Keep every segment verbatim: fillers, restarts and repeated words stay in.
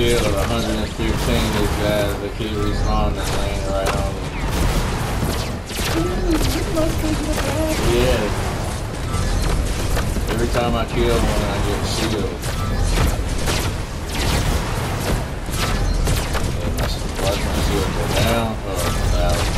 killed one hundred fifteen of these guys. They keep respawning and laying right on me. Yeah. Every time I kill one, I get a shield. And my, watch my shield go down or out.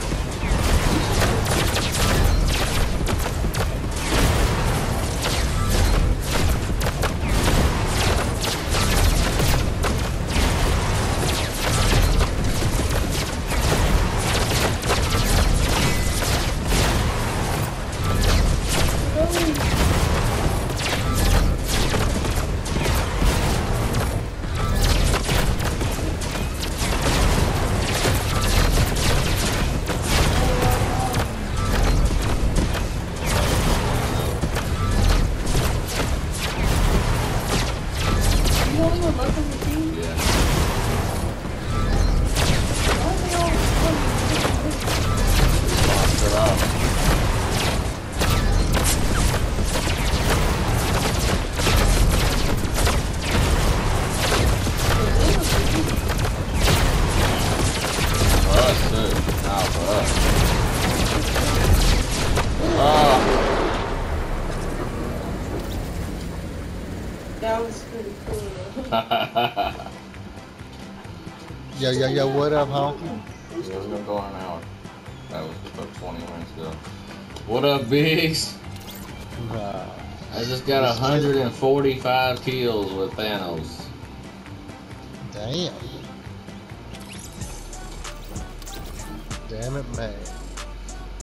That was pretty cool. Yo, yo, yo, what up, Honky? Yeah, we're gonna go on an hour. That was about twenty minutes ago. What up, Biggs? Nah. I just got one hundred forty-five kills with Thanos. Damn. Damn it, man.